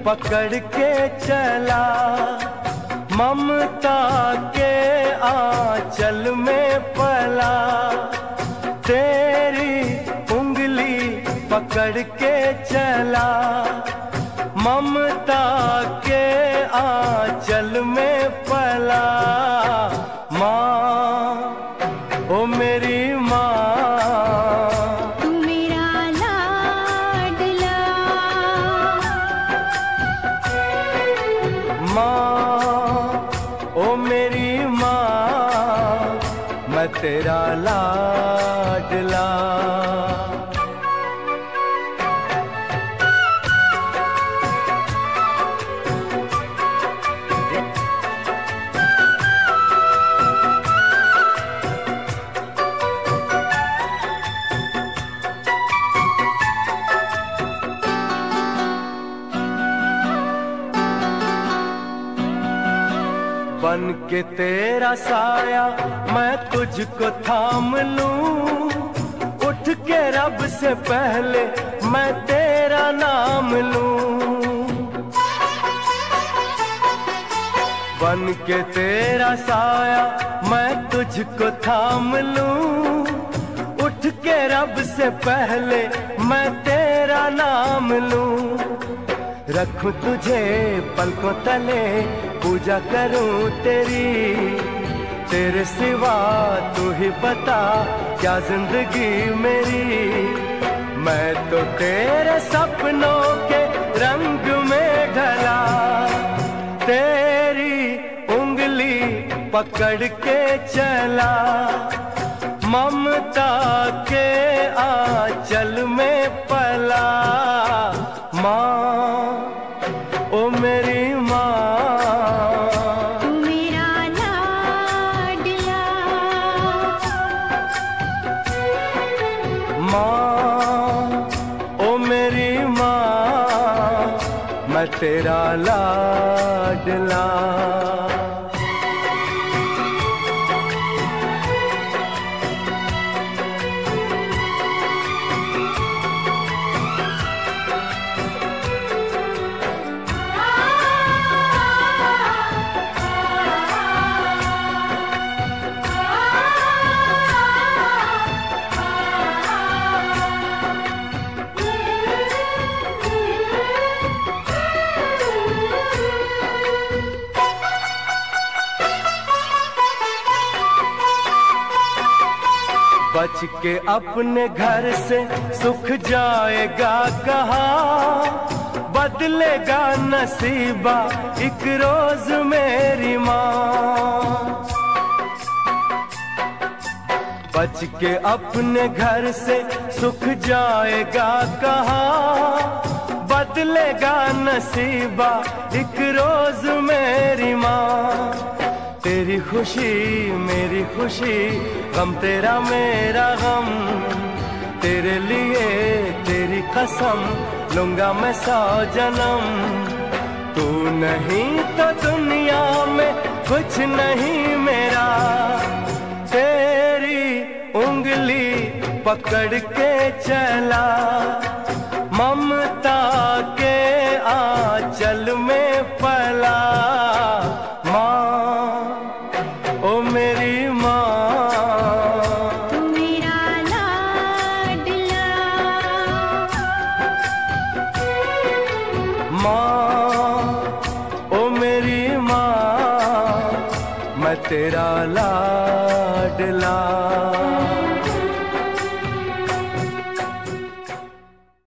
पकड़ के चला, ममता के आंचल में पला। तेरी उंगली पकड़ के चला, ममता के आंचल में पला। माँ, ओ मेरी माँ, तू मेरा लाडला। माँ, ओ मेरी माँ, मैं तेरा लाडला। बन के तेरा साया मैं तुझको थाम लूं, उठ के रब से पहले मैं तेरा नाम लूं। बन के तेरा साया मैं तुझको थाम लूं, उठ के रब से पहले मैं तेरा नाम लूं। रखूं तुझे पलकों तले, पूजा करूं तेरी, तेरे सिवा तू ही बता क्या जिंदगी मेरी। मैं तो तेरे सपनों के रंग में ढला, तेरी उंगली पकड़ के चला, ममता के आंचल में पला। माँ, ओ मेरी माँ, तू मेरा लाडला। माँ, ओ मेरी माँ, मैं तेरा लाडला। बच के अपने घर से सुख जाएगा कहाँ, बदलेगा नसीबा एक रोज मेरी माँ। बच के अपने घर से सुख जाएगा कहाँ, बदलेगा नसीबा एक रोज मेरी माँ। तेरी खुशी मेरी खुशी, गम तेरा मेरा गम, तेरे लिए तेरी कसम लूंगा मैं 100 जन्म। तू नहीं तो दुनिया में कुछ नहीं मेरा, तेरी उंगली पकड़ के चला, ममता के आंचल में पला। ओ मेरी माँ, तू मेरा लाडला। माँ, ओ मेरी माँ, मैं तेरा लाडला।